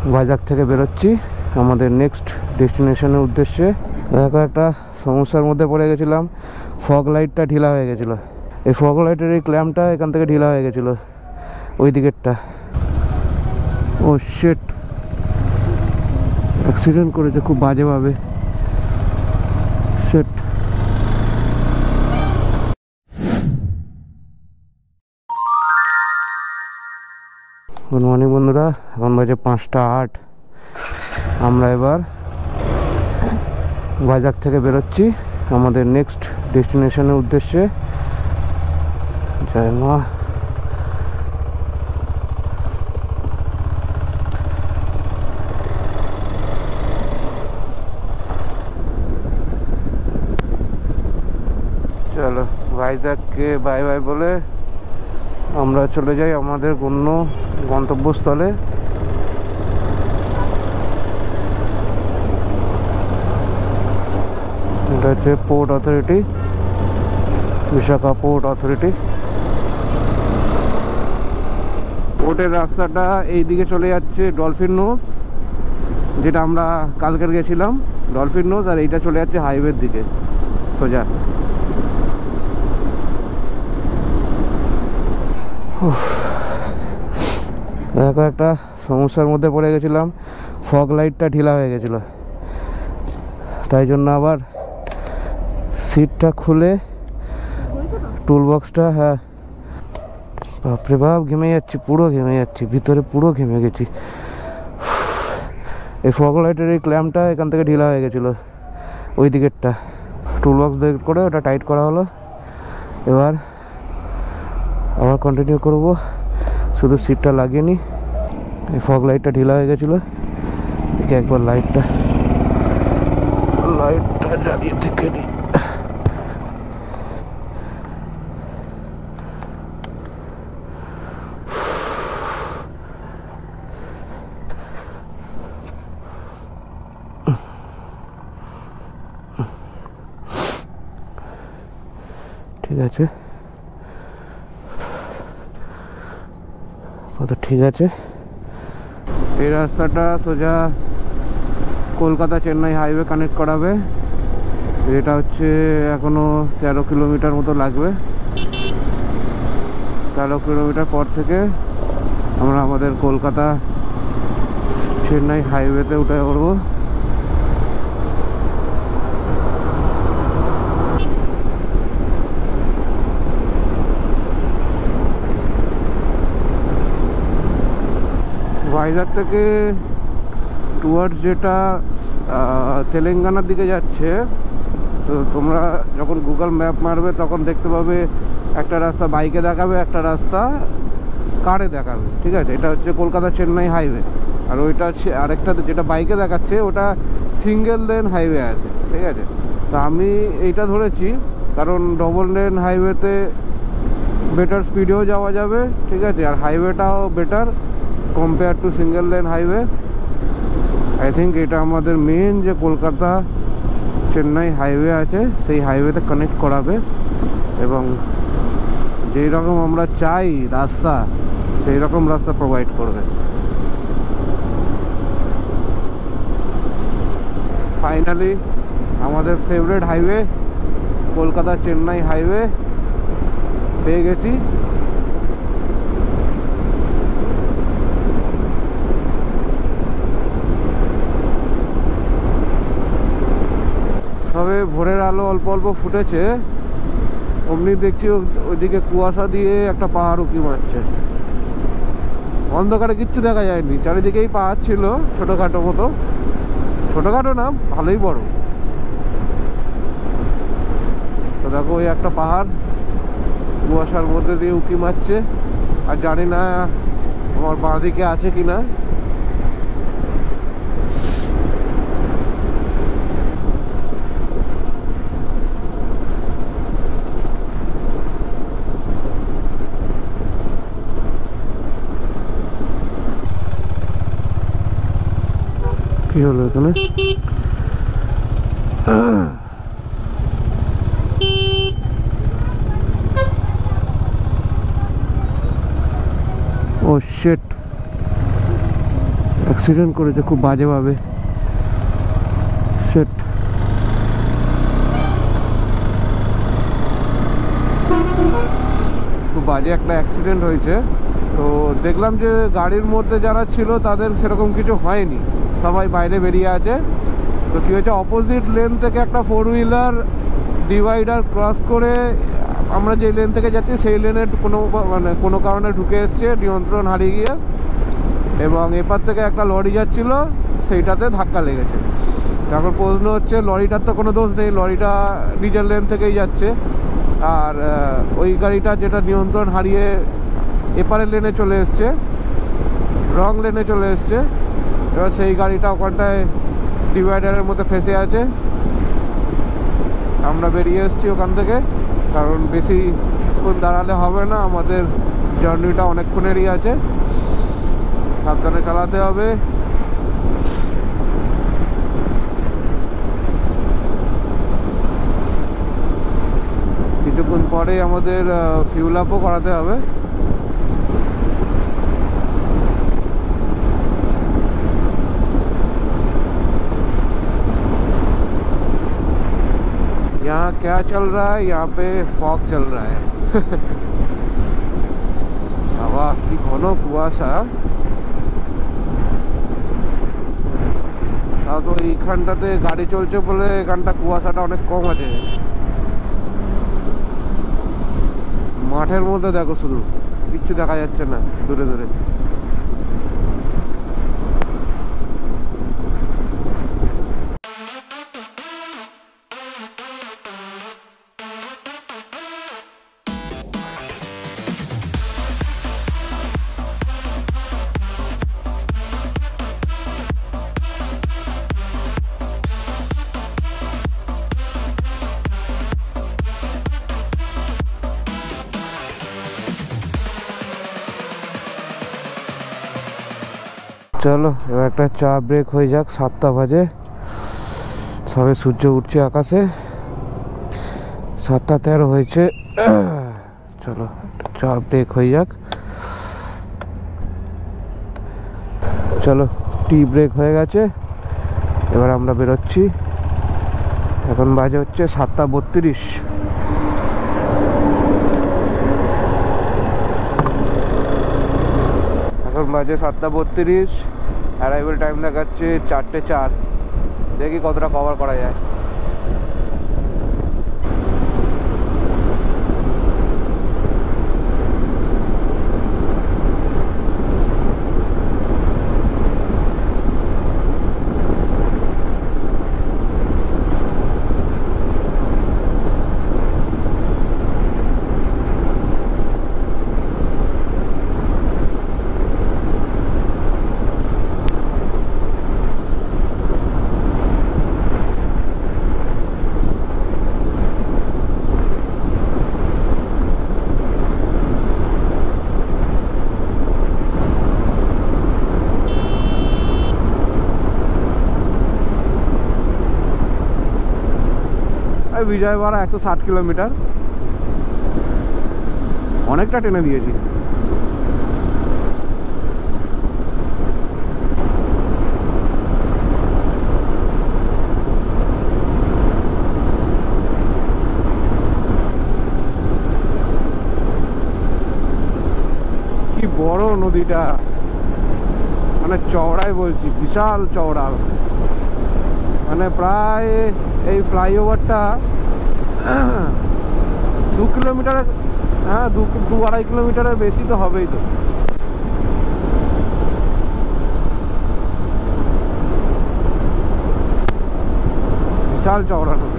ভাইজাগ থেকে বেরোচ্ছি আমাদের নেক্সট ডেস্টিনেশনের উদ্দেশ্যে। দেখো একটা সমস্যার মধ্যে পড়ে গেছিলাম, ফগ লাইটটা ঢিলা হয়ে গেছিলো। এই ফগ লাইটের এই ক্ল্যাম্পটা এখান থেকে ঢিলা হয়ে গেছিলো ওই দিকেরটা। ও শিট, অ্যাক্সিডেন্ট করেছে খুব বাজেভাবে। শিট। গুড মর্নিং বন্ধুরা, এখন বাজে 5টা 8। আমরা এবার ভাইজাগ থেকে বেরোচ্ছি আমাদের নেক্সট ডেস্টিনেশনের উদ্দেশ্যে। জয় মা। চলো ভাইজাগকে বাই বাই বলে আমরা চলে যাই আমাদের অন্য গন্তব্যস্থলে। এটা হচ্ছে port authority, Visakha port authority. পোর্টের রাস্তাটা এই দিকে চলে যাচ্ছে ডলফিন নোজ, যেটা আমরা কালকের গেছিলাম ডলফিন নোজ, আর এইটা চলে যাচ্ছে হাইওয়ের দিকে সোজা। দেখো একটা সমস্যার মধ্যে পড়ে গেছিলাম, ফগ লাইটটা ঢিলা হয়ে গেছিলো, তাই জন্য আবার সিটটা খুলে টুল বক্সটা, হ্যাঁ বাপরে বাপ ঘেমে যাচ্ছি, পুরো ঘেমে যাচ্ছি, ভিতরে পুরো ঘেমে গেছি। এই ফগ লাইটের এই ক্ল্যাম্পটা এখান থেকে ঢিলা হয়ে গেছিলো ওই দিকেরটা। টুল বক্স বের করে ওটা টাইট করা হলো। এবার আবার কন্টিনিউ করব, শুধু সিটটা লাগিয়ে নি। এই ফগ লাইটটা ঢিলা হয়ে গেছিলো, একে একবার লাইটটা জ্বালিয়ে থেকে নি। ঠিক আছে, কত ঠিক আছে। এই রাস্তাটা সোজা কলকাতা চেন্নাই হাইওয়ে কানেক্ট করাবে। এটা হচ্ছে এখনো 13 কিলোমিটার মতো লাগবে। 13 কিলোমিটার পর থেকে আমরা আমাদের কলকাতা চেন্নাই হাইওয়েতে উঠে পড়বো। ভাইজাগ থেকে টুয়ার্ডস যেটা তেলেঙ্গানার দিকে যাচ্ছে, তো তোমরা যখন গুগল ম্যাপ মারবে তখন দেখতে পাবে একটা রাস্তা বাইকে দেখাবে, একটা রাস্তা কারে দেখাবে। ঠিক আছে, এটা হচ্ছে কলকাতা চেন্নাই হাইওয়ে, আর ওইটা হচ্ছে আরেকটা যেটা বাইকে দেখাচ্ছে, ওটা সিঙ্গেল লেন হাইওয়ে আছে। ঠিক আছে, তো আমি এইটা ধরেছি কারণ ডবল লেন হাইওয়েতে বেটার স্পিডেও যাওয়া যাবে। ঠিক আছে, আর হাইওয়েটাও better compare to single lane highway. I think এটা আমাদের মেন যে কলকাতা চেন্নাই হাইওয়ে আছে সেই হাইওয়েতে কানেক্ট করাবে, এবং যেই রকম আমরা চাই রাস্তা সেই রকম রাস্তা প্রোভাইড করবে। ফাইনালি আমাদের favourite highway Kolkata Chennai highway পেয়ে গেছি। তবে ভোরের আলো অল্প অল্প ফুটেছে, অমনি দেখছি ওইদিকে কুয়াশা দিয়ে একটা পাহাড় উঁকি মারছে। অন্ধকারে কিচ্ছু দেখা যায়নি, চারিদিকেই পাহাড় ছিল ছোটোখাটো মতো, ছোটোখাটো না ভালোই বড়। তো দেখো ওই একটা পাহাড় কুয়াশার মধ্যে দিয়ে উঁকি মারছে, আর জানি না আমার বাঁ দিকে আছে কিনা। কি হলো এখানে? ও শিট, অ্যাক্সিডেন্ট করেছে খুব বাজেভাবে। সেট খুব বাজে একটা অ্যাক্সিডেন্ট হয়েছে। তো দেখলাম যে গাড়ির মধ্যে যারা ছিল তাদের সেরকম কিছু হয়নি, সবাই বাইরে বেরিয়ে আছে। তো কী হয়েছে, অপোজিট লেন থেকে একটা 4 হুইলার ডিভাইডার ক্রস করে আমরা যে লেন থেকে যাচ্ছি সেই লেনে কোনো কারণে ঢুকে এসছে নিয়ন্ত্রণ হারিয়ে গিয়ে, এবং এপার থেকে একটা লরি যাচ্ছিল সেইটাতে ধাক্কা লেগেছে। তারপর প্রশ্ন হচ্ছে লরিটার তো কোনো দোষ নেই, লরিটা নিজের লেন থেকেই যাচ্ছে, আর ওই গাড়িটা যেটা নিয়ন্ত্রণ হারিয়ে এপারের লেনে চলে এসছে, রং লেনে চলে এসছে, এবার সেই গাড়িটা ওখানটায় ডিভাইডারের মধ্যে ফেসে আছে। আমরা বেরিয়ে এসেছি ওখান থেকে, কারণ বেশিক্ষণ দাঁড়ালে হবে না, আমাদের জার্নিটা অনেকক্ষণেরই আছে, সাবধানে চালাতে হবে। কিছুক্ষণ পরে আমাদের ফিউল আপও করাতে হবে। यहाँ क्या चल रहा है, यहाँ पे फॉग चल रहा है। हवा की घन कुয়াশা। তাও তো এইখানটাতে গাড়ি চলছে বলে এখানটা কুয়াশাটা অনেক কম আছে। মাঠের মধ্যে দেখো শুধু কিচ্ছু দেখা যাচ্ছে না দূরে দূরে। চলো এবার একটা চা ব্রেক হয়ে যাক, 7টা বাজে, সবে সূর্য উঠছে আকাশে, 7:13 হয়েছে। চলো চা ব্রেক হয়ে যাক। চলো টি ব্রেক হয়ে গেছে, এবার আমরা বেরোচ্ছি। এখন বাজে হচ্ছে 7:32। এখন বাজে 7:32, অ্যারাইভেল টাইম দেখাচ্ছে 4:04। দেখি কতটা কভার করা যায়। বিজয়বাড়া 160 কিলোমিটার, অনেকটা টেনে দিয়েছি। কি বড় নদীটা, মানে চওড়াই বলছি, বিশাল চওড়া। মানে প্রায় এই ফ্লাইওভারটা 2 কিলোমিটার, হ্যাঁ 2-2.5 কিলোমিটারের বেশি তো হবেই। তো বিশাল চওড়া নদী।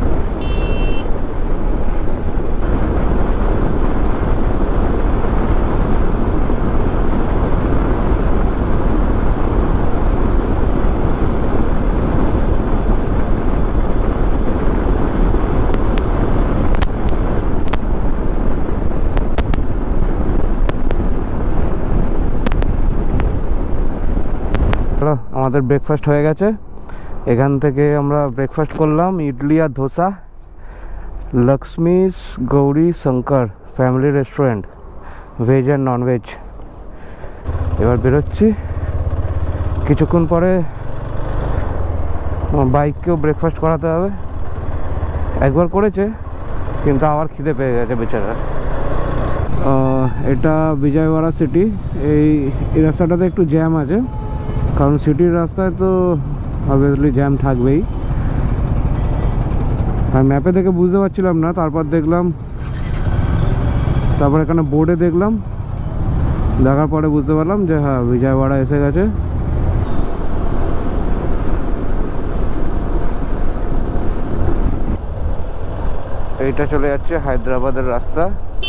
আমাদের ব্রেকফাস্ট হয়ে গেছে। এখান থেকে আমরা ব্রেকফাস্ট করলাম ইডলি আর dosa, Lakshmi's Gauri Shankar family restaurant, veg and non veg. এবার বেরোচ্ছি, কিছুক্ষণ পরে বাইককেও ব্রেকফাস্ট করাতে হবে। একবার করেছে কিন্তু আবার খিদে পেয়ে গেছে বেচারা। এটা বিজয়ওয়াড়া সিটি। এই রাস্তাটাতে একটু জ্যাম আছে, কারণ সিটির রাস্তায় তো অবভিয়াসলি জ্যাম থাকবেই। আর ম্যাপে দেখে বুঝতে পারছিলাম না, তারপর দেখলাম, তারপর এখানে বোর্ডে দেখলাম, দেখার পরে বুঝতে পারলাম যে হ্যাঁ বিজয়ওয়াড়া এসে গেছে। এইটা চলে যাচ্ছে হায়দ্রাবাদের রাস্তা।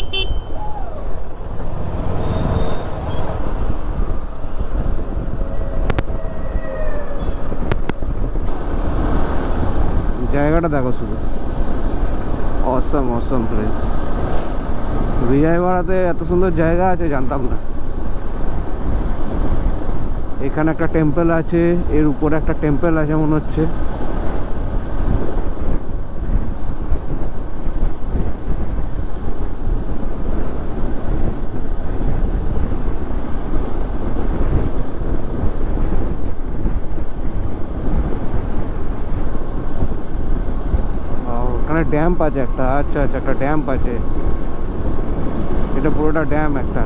জায়গাটা দেখো শুধু, অসম অসম প্লেস। বিজয়ওয়াড়াতে এত সুন্দর জায়গা আছে জানতাম না। এখানে একটা টেম্পল আছে, এর উপরে একটা টেম্পল আছে মনে হচ্ছে। ওখানে ড্যাম্প আছে একটা, আচ্ছা আচ্ছা একটা ড্যাম্প আছে, এটা পুরোটা ড্যাম একটা।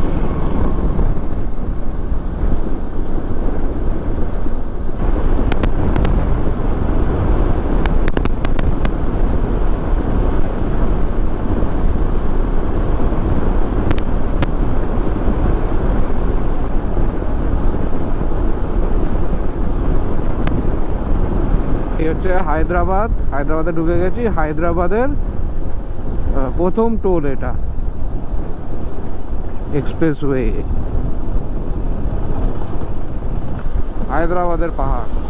এই হচ্ছে হায়দ্রাবাদ। হায়দ্রাবাদে ঢুকে গেছি। হায়দ্রাবাদের প্রথম টোল এটা, এক্সপ্রেসওয়ে, হায়দ্রাবাদের পাহাড়।